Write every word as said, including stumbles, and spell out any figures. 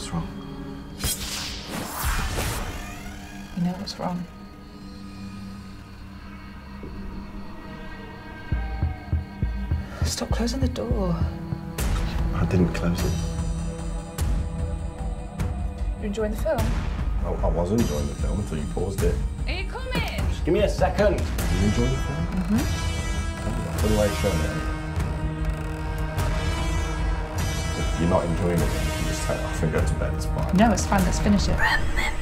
What's wrong? You know what's wrong. Stop closing the door. I didn't close it. You're enjoying the film? I, I was enjoying the film until you paused it. Are you coming? Just give me a second. Are you enjoying the film? Mm-hmm. What do I show me? If you're not enjoying it, then you can just take it off and go to bed. It's fine. No, it's fine. Let's finish it.